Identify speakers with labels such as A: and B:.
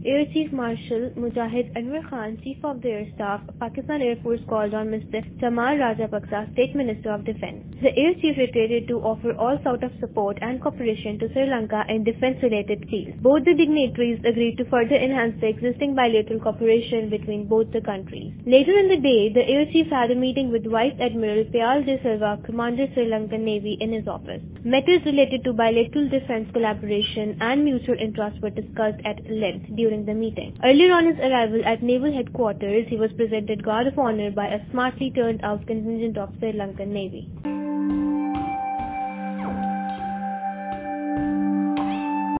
A: Air Chief Marshal Mujahid Anwar Khan, Chief of the Air Staff, Pakistan Air Force called on Mr Chamal Rajapaksa, State Minister of Defence. The Air Chief reiterated to offer all sort of support and cooperation to Sri Lanka in defence-related fields. Both the dignitaries agreed to further enhance the existing bilateral cooperation between both the countries. Later in the day, the Air Chief had a meeting with Vice Admiral Piyal Silva, Commander Sri Lanka Navy, in his office. Matters related to bilateral defence collaboration and mutual interest were discussed at length during the meeting. Earlier on his arrival at Naval Headquarters, he was presented Guard of Honor by a smartly turned out contingent of Sri Lanka Navy.